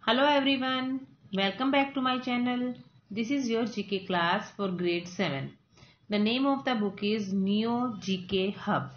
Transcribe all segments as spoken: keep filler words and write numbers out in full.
Hello everyone, welcome back to my channel. This is your G K class for grade seven. The name of the book is Neo G K Hub.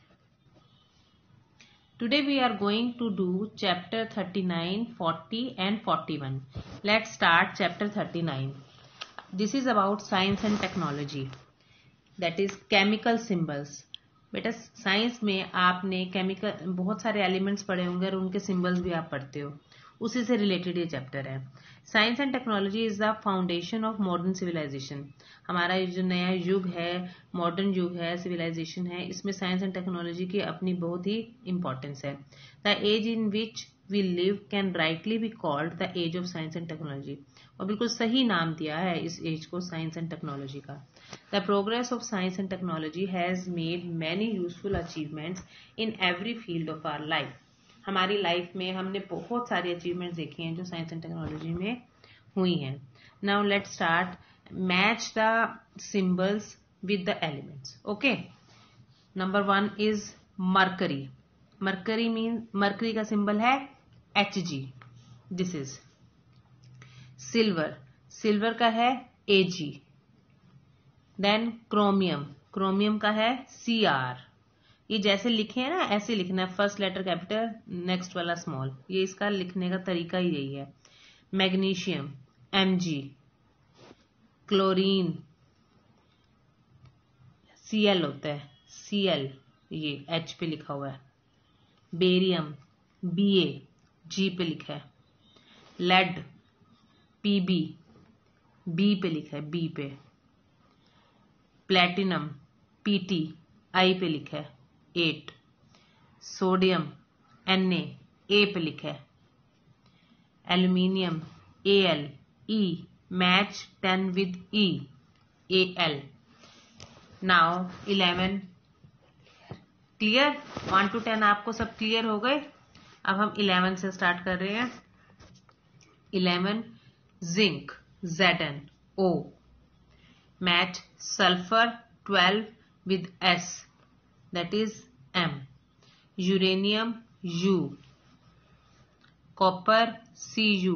Today we are going to do chapter thirty-nine, forty and forty-one. Let's start chapter thirty-nine. This is about science and technology. That is chemical symbols. बेटा science में आपने chemical बहुत सारे elements पढ़े होंगे और उनके symbols भी आप पढ़ते हो, उसी से रिलेटेड ये चैप्टर है. Science and technology is the foundation of modern civilization. हमारा ये जो नया युग है, मॉडर्न युग है, सिविलाइजेशन है, इसमें साइंस एंड टेक्नोलॉजी की अपनी बहुत ही इंपॉर्टेंस है. The age in which we live can rightly be called the age of science and technology. और बिल्कुल सही नाम दिया है इस एज को साइंस एंड टेक्नोलॉजी का. The progress of science and technology has made many useful achievements in every field of our life. हमारी लाइफ में हमने बहुत सारी अचीवमेंट्स देखी हैं जो साइंस एंड टेक्नोलॉजी में हुई हैं. Now let's start. Match the symbols with the elements. Okay, number one is mercury. Mercury mean mercury का सिंबल है H G. This is silver. Silver का है A G. Then chromium. Chromium का है C R. ये जैसे लिखे हैं ना ऐसे लिखना है, फर्स्ट लेटर कैपिटल, नेक्स्ट वाला स्मॉल. ये इसका लिखने का तरीका ही यही है. Magnesium M G. Chlorine C L होता है, सी एल ये एच पे लिखा हुआ है. बेरियम बी ए, जी पे लिखा है. लेड पी बी, बी पे लिखा है, बी पे. प्लेटिनम पी टी, आई पे लिखा है, eight. Sodium N A, A पे लिखा है. Aluminium A L, E. Match ten with E, A L. Now eleven. Clear? One two ten आपको सब क्लियर हो गए. अब हम इलेवन से स्टार्ट कर रहे हैं. Eleven zinc Z N O. Match sulphur twelve with S, that is M. Uranium U. Copper C U.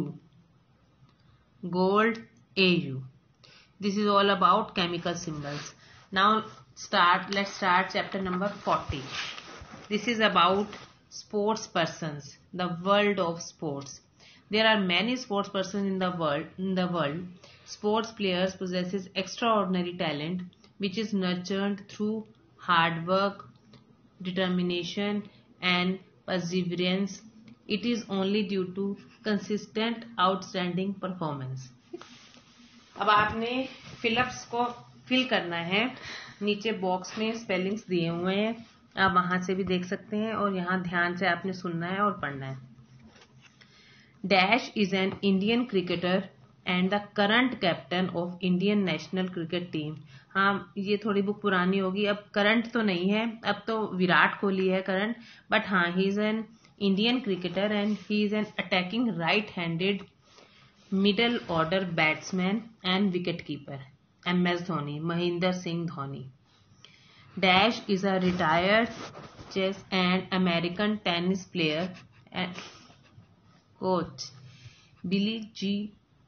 Gold A U. This is all about chemical symbols. Now start. Let's start chapter number forty. This is about sports persons, the world of sports. There are many sports persons in the world. In the world, sports players possesses extraordinary talent, which is nurtured through hard work, determination and perseverance. It is only due to consistent outstanding performance. अब आपने fill-ups को fill करना है. नीचे box में spellings दिए हुए हैं, आप वहां से भी देख सकते हैं और यहाँ ध्यान से आपने सुनना है और पढ़ना है. Dash is an Indian cricketer and the current captain of Indian national cricket team. हाँ, ये थोड़ी बुक पुरानी होगी, अब करंट तो नहीं है, अब तो विराट कोहली है करंट. बट हाँ, he is an Indian cricketer and he is an attacking right handed middle order batsman and wicket keeper. M S Dhoni, Mahendra Singh Dhoni. Dash is a retired chess and American tennis player and coach. Billie Jean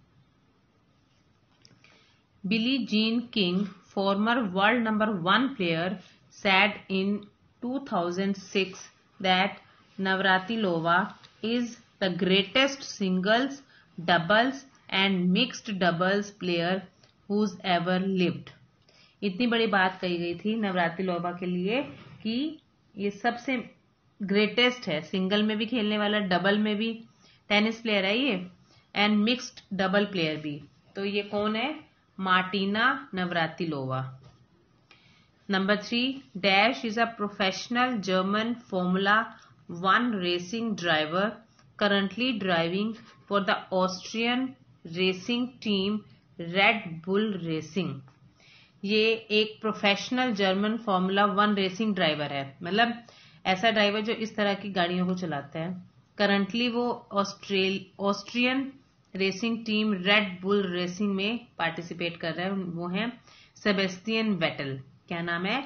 Billie Jean King, former world number one player, said in two thousand six that Navratilova is the greatest singles, doubles and mixed doubles player who's ever lived. इतनी बड़ी बात कही गई थी Navratilova के लिए कि ये सबसे ग्रेटेस्ट है, सिंगल में भी खेलने वाला, डबल में भी टेनिस प्लेयर है ये, एंड मिक्स्ड डबल प्लेयर भी. तो ये कौन है? Martina Navratilova. Number three. Dash is a professional German Formula One racing driver currently driving for the Austrian racing team Red Bull racing. ये एक professional German Formula One racing driver है, मतलब ऐसा ड्राइवर जो इस तरह की गाड़ियों को चलाता है. करंटली वो ऑस्ट्रेल Austrian racing team Red Bull racing में पार्टिसिपेट कर रहा है. वो है सेबेस्टियन वेटल. क्या नाम है?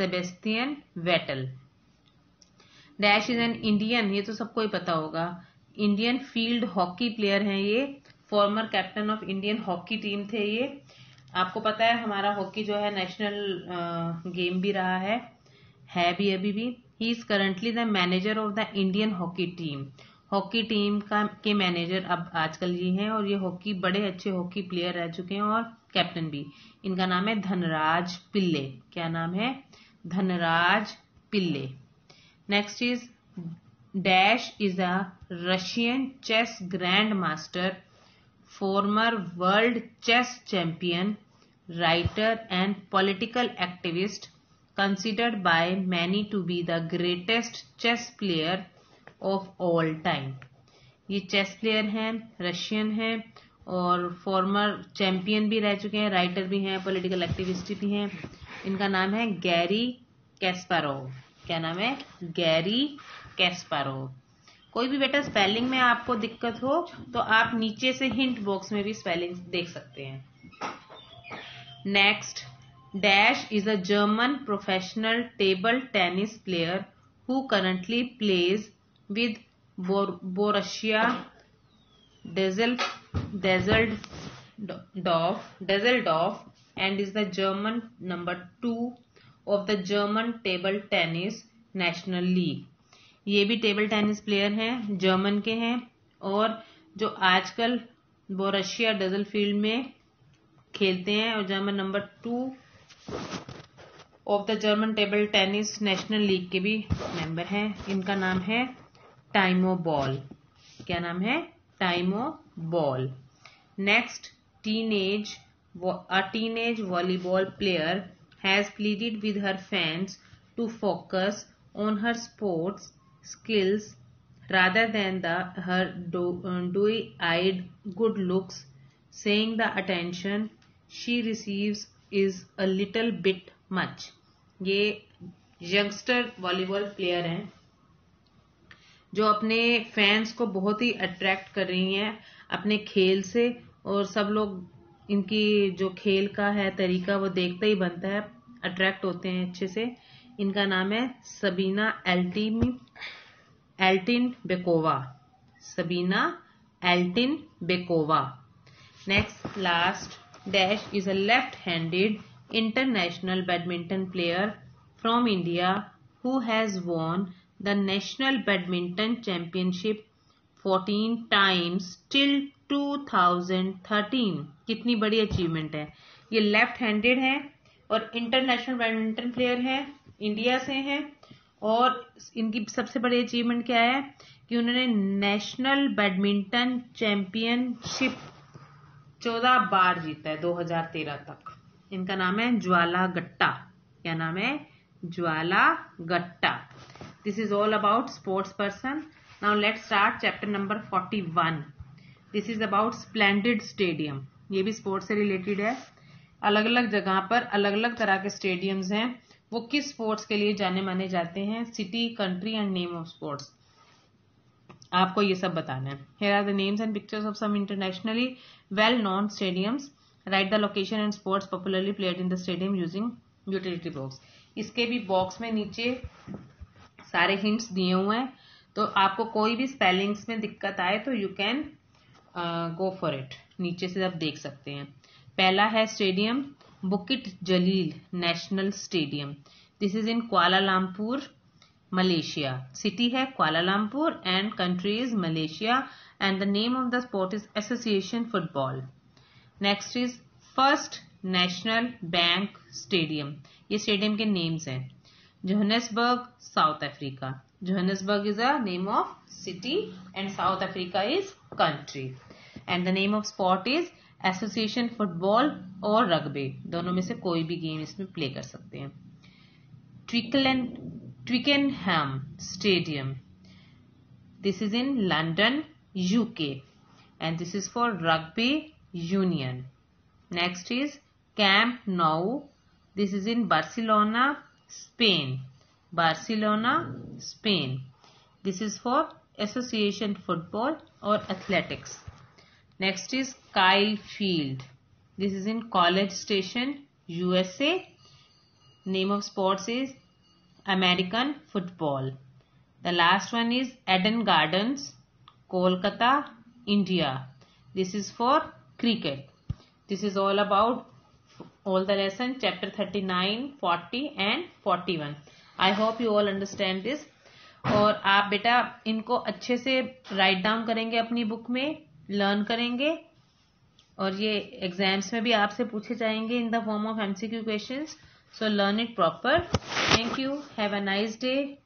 Sebastian Vettel. Dash is an Indian. ये तो सबको ही पता होगा. इंडियन फील्ड हॉकी प्लेयर हैं ये, former captain of Indian hockey team थे ये। आपको पता है हमारा हॉकी जो है नेशनल गेम भी रहा है है भी अभी भी। He is currently the manager of the Indian hockey team. Hockey team का के मैनेजर अब आजकल ये हैं और ये हॉकी बड़े अच्छे हॉकी प्लेयर रह चुके हैं और कैप्टन भी। इनका नाम है धनराज पिल्ले। क्या नाम है? Dhanraj Pillay. Next is dash is a Russian chess grandmaster, former world chess champion, writer and political activist, considered by many to be the greatest chess player of all time। ये चेस प्लेयर हैं, Russian हैं और farmer champion भी रह चुके हैं, writer भी हैं, पॉलिटिकल एक्टिविस्ट भी हैं। इनका नाम है गैरी कैस्पारोव। क्या नाम है? Garry Kasparov. कोई भी बेटा स्पेलिंग में आपको दिक्कत हो तो आप नीचे से हिंट बॉक्स में भी स्पेलिंग देख सकते हैं। Next, Dash is a German professional table tennis player who currently plays with Bor- Borussia Düsseldorf, Düsseldorf and is the German number two of the German Table Tennis National League। ये भी table tennis player हैं, German के हैं और जो आजकल बोरशिया डजलफील्ड में खेलते हैं और German number two of the German table tennis national league के भी मेंबर हैं। इनका नाम है टाइमो बॉल। क्या नाम है? Timo Boll. Next, teenage a teenage volleyball player has pleaded with her fans to focus on her sports skills rather than the her dewy-eyed good looks, saying the attention she receives is a little bit much। ये youngster volleyball player हैं जो अपने fans को बहुत ही attract कर रही हैं अपने खेल से और सब लोग इनकी जो खेल का है तरीका वो देखते ही बनता है, अट्रैक्ट होते हैं अच्छे से। इनका नाम है Sabina Altyn Altynbekova. Sabina Altynbekova. Next, last, Dash is a left-handed international badminton player from India who has won the National Badminton Championship fourteen times till two thousand thirteen। कितनी बड़ी achievement है। ये left handed है और international badminton player है, India से हैं और इनकी सबसे बड़ी अचीवमेंट क्या है कि उन्होंने नेशनल बैडमिंटन चैंपियनशिप चौदह बार जीता है दो हज़ार तेरह तक। इनका नाम है ज्वाला गट्टा। क्या नाम है? Jwala Gutta. This is all about sports person. Now let's start chapter number forty one. This is about splendid stadium. ये भी स्पोर्ट्स से रिलेटेड है। अलग अलग जगह पर अलग अलग तरह के स्टेडियम्स हैं, वो किस स्पोर्ट्स के लिए जाने माने जाते हैं, city, country and name of sports, आपको ये सब बताना है। Here are the names and pictures of some internationally well-known stadiums. Write the location and sports popularly played in the stadium using utility box। इसके भी बॉक्स में नीचे सारे हिंट्स दिए हुए हैं, तो आपको कोई भी स्पेलिंग्स में दिक्कत आए तो you can go for it. नीचे से आप देख सकते हैं। पहला है stadium Bukit Jalil national stadium. This is in Kuala Lumpur, Malaysia. City है Kuala Lumpur and country is Malaysia and the name of the sport is association football. Next is First National Bank stadium. ये stadium के names हैं। Johannesburg, South Africa. Johannesburg is a name of city and South Africa is country and the name of sport is association football और rugby. दोनों में से कोई भी game इसमें प्ले कर सकते हैं। ट्विकलन Twickenham Stadium. This is in London, U K, and this is for rugby union. Next is Camp Nou. This is in Barcelona, Spain. Barcelona, Spain. This is for association football or athletics. Next is Kyle Field. This is in College Station, U S A. Name of sports is American football. The last one is Eden Gardens, Kolkata, India. This is for cricket. This is all about all the lesson chapter thirty-nine, forty and forty-one. I hope you all understand this. और आप बेटा इनको अच्छे से write down करेंगे अपनी book में, learn करेंगे और ये एग्जाम्स में भी आपसे पूछे जाएंगे in the form of MCQ questions. So learn it proper. Thank you. Have a nice day.